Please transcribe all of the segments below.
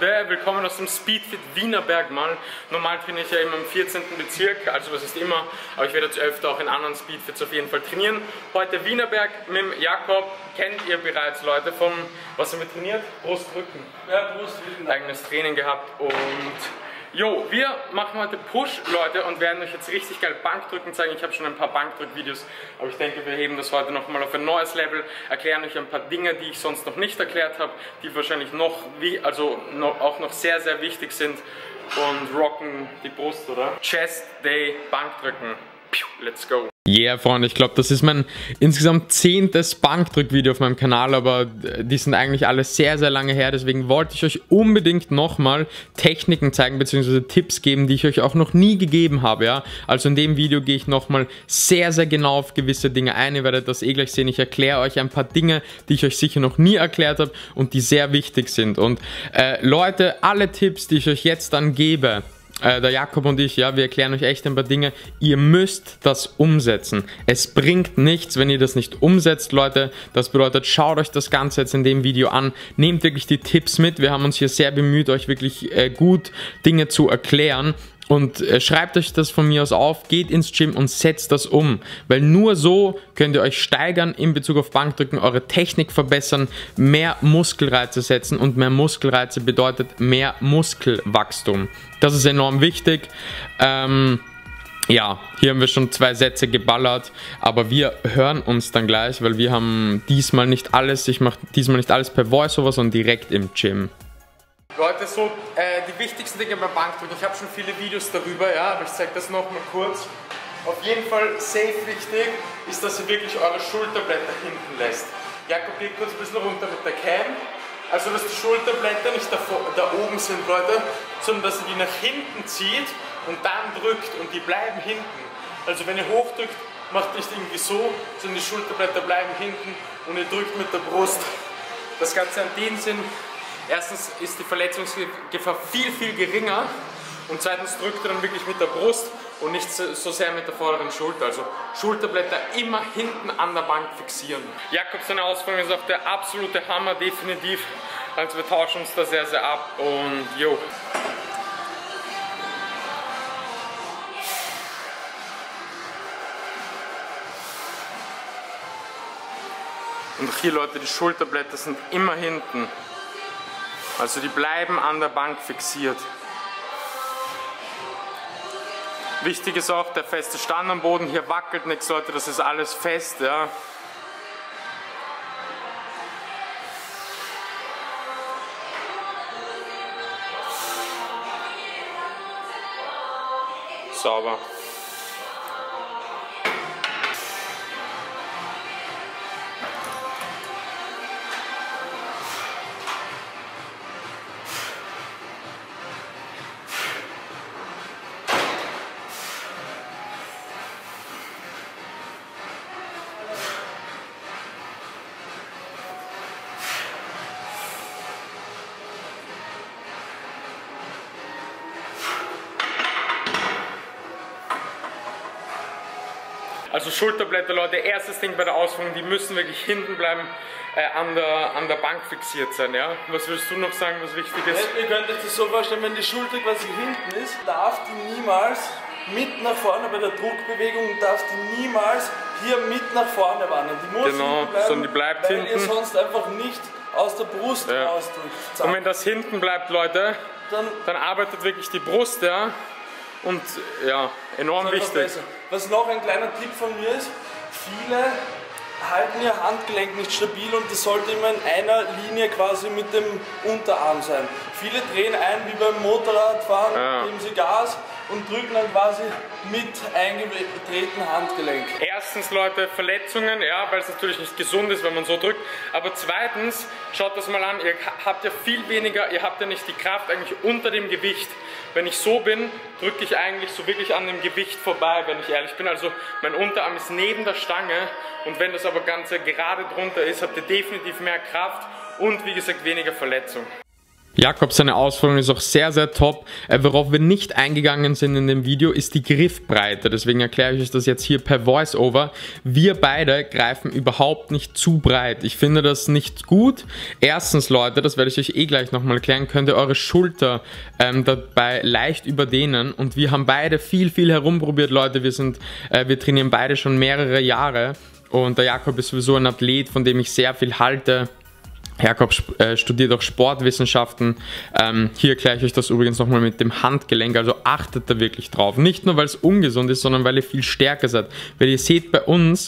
Leute, willkommen aus dem Speedfit Wienerberg mal. Normal trainiere ich ja immer im 14. Bezirk, also was ist immer, aber ich werde jetzt öfter auch in anderen Speedfits auf jeden Fall trainieren. Heute Wienerberg mit dem Jakob, kennt ihr bereits Leute vom, was haben wir trainiert? Brustrücken. Ja, Brustrücken. Eigenes Training gehabt und jo, wir machen heute Push, Leute, und werden euch jetzt richtig geil Bankdrücken zeigen. Ich habe schon ein paar Bankdrückvideos, aber ich denke, wir heben das heute nochmal auf ein neues Level, erklären euch ein paar Dinge, die ich sonst noch nicht erklärt habe, die wahrscheinlich auch noch sehr, sehr wichtig sind und rocken die Brust, oder? Chest Day Bankdrücken. Let's go. Yeah, Freunde, ich glaube, das ist mein insgesamt 10. Bankdrückvideo auf meinem Kanal, aber die sind eigentlich alle sehr, sehr lange her, deswegen wollte ich euch unbedingt nochmal Techniken zeigen, bzw. Tipps geben, die ich euch auch noch nie gegeben habe, ja. Also in dem Video gehe ich nochmal sehr, sehr genau auf gewisse Dinge ein, ihr werdet das eh gleich sehen, ich erkläre euch ein paar Dinge, die ich euch sicher noch nie erklärt habe und die sehr wichtig sind. Und Leute, alle Tipps, die ich euch jetzt dann gebe, der Jakob und ich, ja, wir erklären euch echt ein paar Dinge. Ihr müsst das umsetzen. Es bringt nichts, wenn ihr das nicht umsetzt, Leute. Das bedeutet, schaut euch das Ganze jetzt in dem Video an. Nehmt wirklich die Tipps mit. Wir haben uns hier sehr bemüht, euch wirklich gut Dinge zu erklären. Und schreibt euch das von mir aus auf, geht ins Gym und setzt das um, weil nur so könnt ihr euch steigern in Bezug auf Bankdrücken, eure Technik verbessern, mehr Muskelreize setzen und mehr Muskelreize bedeutet mehr Muskelwachstum. Das ist enorm wichtig. Ja, hier haben wir schon 2 Sätze geballert, aber wir hören uns dann gleich, weil wir haben diesmal nicht alles, ich mache diesmal nicht alles per Voiceover, sondern direkt im Gym. Leute, so die wichtigsten Dinge beim Bankdrücken, ich habe schon viele Videos darüber, ja, aber ich zeige das nochmal kurz. Auf jeden Fall safe wichtig ist, dass ihr wirklich eure Schulterblätter hinten lässt. Jakob, geht kurz ein bisschen runter mit der Cam. Also, dass die Schulterblätter nicht da oben sind, Leute, sondern dass ihr die nach hinten zieht und dann drückt und die bleiben hinten. Also, wenn ihr hochdrückt, macht nicht irgendwie so, sondern die Schulterblätter bleiben hinten und ihr drückt mit der Brust. Das Ganze an den Sinn. Erstens ist die Verletzungsgefahr viel, viel geringer und zweitens drückt er dann wirklich mit der Brust und nicht so sehr mit der vorderen Schulter. Also Schulterblätter immer hinten an der Bank fixieren. Jakob, seine Ausführung ist auch der absolute Hammer, definitiv. Also wir tauschen uns da sehr, sehr ab und jo. Und hier, Leute, die Schulterblätter sind immer hinten. Also die bleiben an der Bank fixiert. Wichtig ist auch der feste Stand am Boden. Hier wackelt nichts, Leute, das ist alles fest, ja. Sauber. Also Schulterblätter, Leute, erstes Ding bei der Ausführung, die müssen wirklich hinten bleiben, an der Bank fixiert sein, ja? Was willst du noch sagen, was wichtig ist? Ihr könnt euch das so vorstellen, wenn die Schulter quasi hinten ist, darf die niemals mit nach vorne, bei der Druckbewegung darf die niemals hier mit nach vorne wandern. Die muss hinten bleiben, sondern die bleibt weil hinten. Ihr sonst einfach nicht aus der Brust rausdrückt. Zack. Und wenn das hinten bleibt, Leute, dann arbeitet wirklich die Brust, ja? Und ja, enorm wichtig. Besser. Was noch ein kleiner Tipp von mir ist, viele halten ihr Handgelenk nicht stabil und das sollte immer in einer Linie quasi mit dem Unterarm sein. Viele drehen ein wie beim Motorradfahren, geben sie Gas und drücken dann quasi mit eingetretenen Handgelenk. Erstens, Leute, Verletzungen, ja, weil es natürlich nicht gesund ist, wenn man so drückt. Aber zweitens, schaut das mal an, ihr habt ja viel weniger, ihr habt ja nicht die Kraft eigentlich unter dem Gewicht. Wenn ich so bin, drücke ich eigentlich so wirklich an dem Gewicht vorbei, wenn ich ehrlich bin. Also mein Unterarm ist neben der Stange und wenn das aber Ganze gerade drunter ist, habt ihr definitiv mehr Kraft und wie gesagt weniger Verletzung. Jakob, seine Ausführung ist auch sehr, sehr top. Worauf wir nicht eingegangen sind in dem Video, ist die Griffbreite. Deswegen erkläre ich euch das jetzt hier per Voice-Over. Wir beide greifen überhaupt nicht zu breit. Ich finde das nicht gut. Erstens, Leute, das werde ich euch eh gleich nochmal erklären, könnt ihr eure Schulter dabei leicht überdehnen. Und wir haben beide viel, viel herumprobiert, Leute. Wir trainieren beide schon mehrere Jahre. Und der Jakob ist sowieso ein Athlet, von dem ich sehr viel halte. Jakob studiert auch Sportwissenschaften. Hier erkläre ich euch das übrigens nochmal mit dem Handgelenk, also achtet da wirklich drauf. Nicht nur, weil es ungesund ist, sondern weil ihr viel stärker seid. Weil ihr seht bei uns,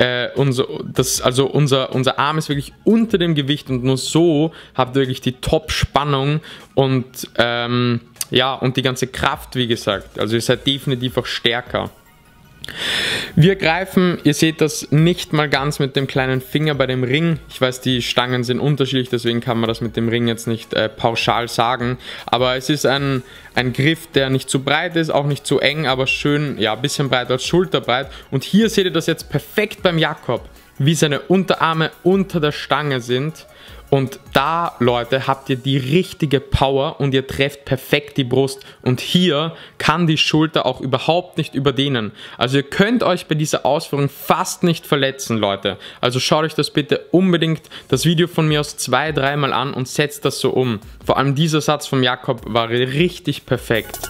unser Arm ist wirklich unter dem Gewicht und nur so habt ihr wirklich die Top-Spannung und, ja, und die ganze Kraft, wie gesagt. Also ihr seid definitiv auch stärker. Wir greifen, ihr seht das nicht mal ganz mit dem kleinen Finger bei dem Ring. Ich weiß, die Stangen sind unterschiedlich, deswegen kann man das mit dem Ring jetzt nicht pauschal sagen. Aber es ist ein Griff, der nicht zu breit ist, auch nicht zu eng, aber schön, ja, ein bisschen breiter als schulterbreit. Und hier seht ihr das jetzt perfekt beim Jakob, wie seine Unterarme unter der Stange sind. Und da, Leute, habt ihr die richtige Power und ihr trefft perfekt die Brust. Und hier kann die Schulter auch überhaupt nicht überdehnen. Also ihr könnt euch bei dieser Ausführung fast nicht verletzen, Leute. Also schaut euch das bitte unbedingt, das Video von mir aus 2-3 Mal an und setzt das so um. Vor allem dieser Satz vom Jakob war richtig perfekt.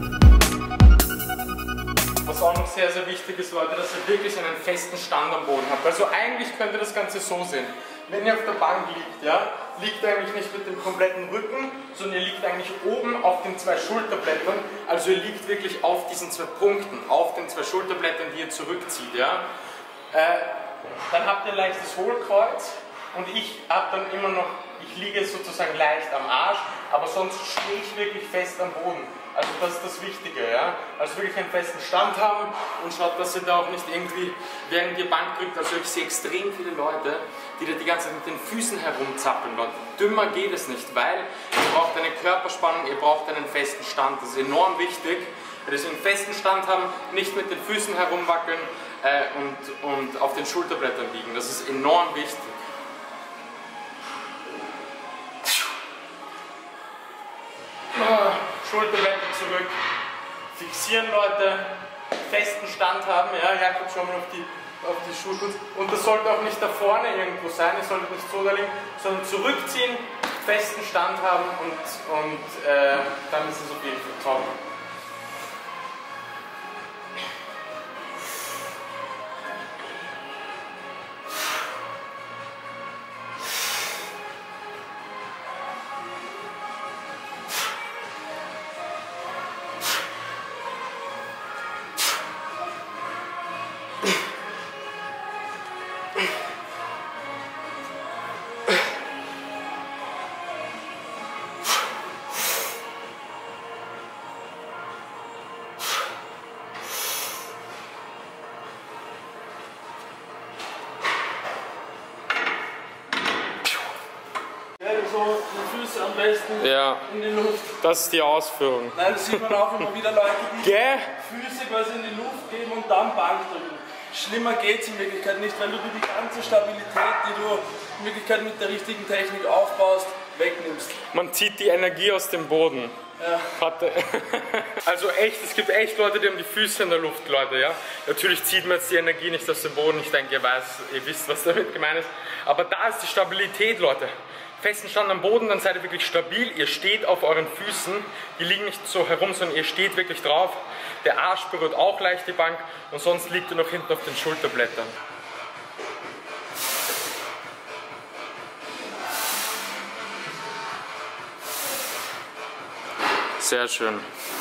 Was auch noch sehr, sehr wichtig ist, Leute, dass ihr wirklich einen festen Stand am Boden habt. Also eigentlich könnt ihr das Ganze so sehen. Wenn ihr auf der Bank liegt, ja, liegt ihr eigentlich nicht mit dem kompletten Rücken, sondern ihr liegt eigentlich oben auf den 2 Schulterblättern. Also ihr liegt wirklich auf diesen 2 Punkten, auf den 2 Schulterblättern, die ihr zurückzieht. Ja. Dann habt ihr ein leichtes Hohlkreuz und ich liege sozusagen leicht am Arsch, aber sonst stehe ich wirklich fest am Boden. Also das ist das Wichtige, ja. Also wirklich einen festen Stand haben und schaut, dass ihr da auch nicht irgendwie während ihr Bank drückt. Also ich sehe extrem viele Leute, die da die ganze Zeit mit den Füßen herumzappeln. Leute, dümmer geht es nicht, weil ihr braucht eine Körperspannung, ihr braucht einen festen Stand. Das ist enorm wichtig, dass ihr einen festen Stand haben, nicht mit den Füßen herumwackeln und auf den Schulterblättern liegen. Das ist enorm wichtig. Schulterblätter zurück, fixieren, Leute, festen Stand haben, ja, Jakob, schau mal auf die Schuhe. Und das sollte auch nicht da vorne irgendwo sein, ihr solltet nicht so da liegen, sondern zurückziehen, festen Stand haben und dann ist es auf jeden Fall top. So die Füße am besten in die Luft. Das ist die Ausführung. Nein, das sieht man auch immer wieder Leute, die Füße quasi in die Luft geben und dann Bank drücken. Schlimmer geht es in Wirklichkeit nicht, weil du die ganze Stabilität, die du in Wirklichkeit mit der richtigen Technik aufbaust, wegnimmst. Man zieht die Energie aus dem Boden. Ja. Also echt, es gibt echt Leute, die haben die Füße in der Luft, Leute, ja. Natürlich zieht man jetzt die Energie nicht aus dem Boden, ich denke, ihr wisst, was damit gemeint ist. Aber da ist die Stabilität, Leute. Festen Stand am Boden, dann seid ihr wirklich stabil, ihr steht auf euren Füßen, die liegen nicht so herum, sondern ihr steht wirklich drauf. Der Arsch berührt auch leicht die Bank und sonst liegt ihr noch hinten auf den Schulterblättern. Sehr schön.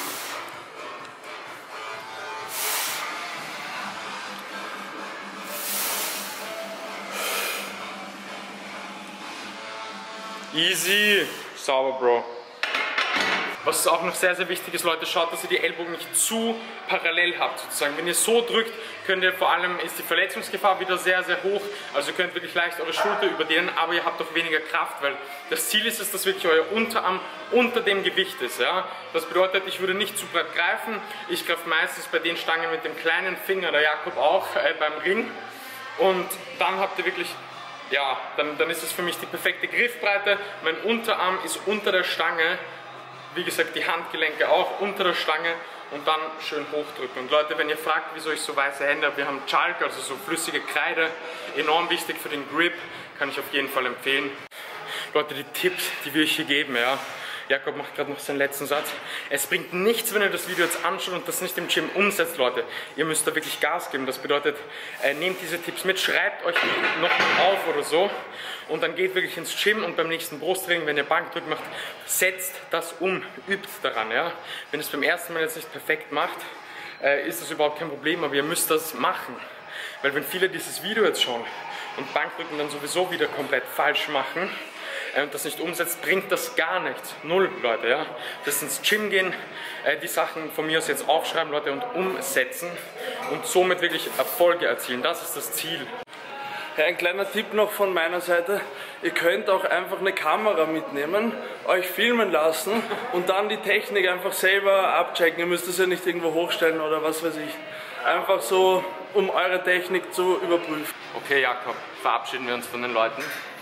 Easy. Sauber, Bro. Was auch noch sehr, sehr wichtig ist, Leute, schaut, dass ihr die Ellbogen nicht zu parallel habt, sozusagen. Wenn ihr so drückt, könnt ihr vor allem, ist die Verletzungsgefahr wieder sehr, sehr hoch. Also ihr könnt wirklich leicht eure Schulter überdehnen, aber ihr habt auch weniger Kraft, weil das Ziel ist es, dass wirklich euer Unterarm unter dem Gewicht ist. Ja? Das bedeutet, ich würde nicht zu breit greifen. Ich greife meistens bei den Stangen mit dem kleinen Finger, der Jakob auch, beim Ring. Und dann habt ihr wirklich ja, dann ist es für mich die perfekte Griffbreite. Mein Unterarm ist unter der Stange, wie gesagt die Handgelenke auch unter der Stange und dann schön hochdrücken. Und Leute, wenn ihr fragt, wieso ich so weiße Hände habe, wir haben Chalk, also so flüssige Kreide, enorm wichtig für den Grip, kann ich auf jeden Fall empfehlen. Leute, die Tipps, die wir euch hier geben, ja. Jakob macht gerade noch seinen letzten Satz. Es bringt nichts, wenn ihr das Video jetzt anschaut und das nicht im Gym umsetzt, Leute. Ihr müsst da wirklich Gas geben. Das bedeutet, nehmt diese Tipps mit, schreibt euch die nochmal auf oder so und dann geht wirklich ins Gym und beim nächsten Brusttraining, wenn ihr Bankdrücken macht, setzt das um, übt daran. Ja? Wenn ihr es beim ersten Mal jetzt nicht perfekt macht, ist das überhaupt kein Problem, aber ihr müsst das machen. Weil wenn viele dieses Video jetzt schauen und Bankdrücken dann sowieso wieder komplett falsch machen, und das nicht umsetzt, bringt das gar nichts. Null, Leute, ja. Das ins Gym gehen, die Sachen von mir aus jetzt aufschreiben, Leute, und umsetzen und somit wirklich Erfolge erzielen. Das ist das Ziel. Ja, ein kleiner Tipp noch von meiner Seite. Ihr könnt auch einfach eine Kamera mitnehmen, euch filmen lassen und dann die Technik einfach selber abchecken. Ihr müsst es ja nicht irgendwo hochstellen oder was weiß ich. Einfach so, um eure Technik zu überprüfen. Okay, Jakob, verabschieden wir uns von den Leuten.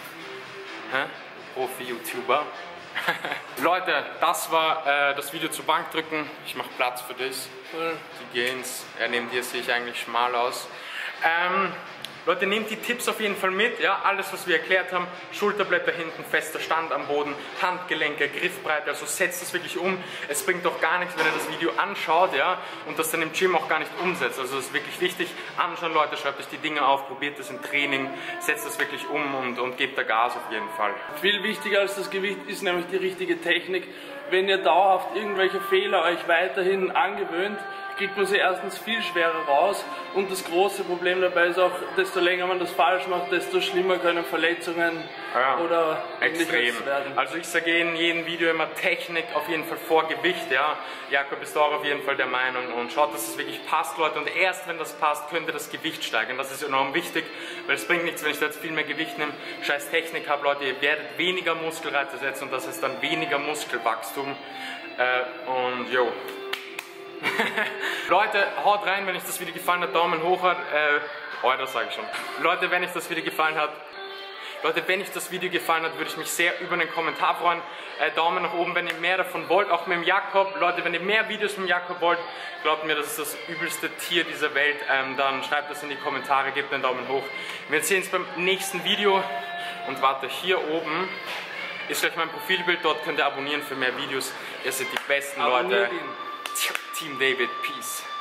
Profi-YouTuber. Leute, das war das Video zu Bankdrücken. Ich mache Platz für das. Die Gains, neben dir sehe ich eigentlich schmal aus. Leute, nehmt die Tipps auf jeden Fall mit, ja, alles was wir erklärt haben, Schulterblätter hinten, fester Stand am Boden, Handgelenke, Griffbreite, also setzt das wirklich um. Es bringt doch gar nichts, wenn ihr das Video anschaut, ja, und das dann im Gym auch gar nicht umsetzt. Also das ist wirklich wichtig, anschauen Leute, schreibt euch die Dinge auf, probiert das im Training, setzt das wirklich um und gebt da Gas auf jeden Fall. Viel wichtiger als das Gewicht ist nämlich die richtige Technik. Wenn ihr dauerhaft irgendwelche Fehler euch weiterhin angewöhnt, kriegt man sie erstens viel schwerer raus und das große Problem dabei ist auch, desto länger man das falsch macht, desto schlimmer können Verletzungen oder ähnliches werden. Also ich sage in jedem Video immer Technik auf jeden Fall vor Gewicht, ja. Jakob ist auch auf jeden Fall der Meinung und schaut, dass es wirklich passt, Leute, und erst wenn das passt, könnt ihr das Gewicht steigern. Das ist enorm wichtig, weil es bringt nichts, wenn ich da jetzt viel mehr Gewicht nehme, scheiß Technik habe, Leute, ihr werdet weniger Muskelreize setzen und das ist dann weniger Muskelwachstum und jo. Leute, haut rein, wenn euch das Video gefallen hat, Daumen hoch hat, das sage ich schon. Leute, wenn euch das Video gefallen hat, würde ich mich sehr über einen Kommentar freuen. Daumen nach oben, wenn ihr mehr davon wollt, auch mit dem Jakob. Leute, wenn ihr mehr Videos mit dem Jakob wollt, glaubt mir, das ist das übelste Tier dieser Welt, dann schreibt das in die Kommentare, gebt einen Daumen hoch. Wir sehen uns beim nächsten Video und warte, hier oben ist gleich mein Profilbild, dort könnt ihr abonnieren für mehr Videos. Ihr seid die besten Leute. Team David, peace.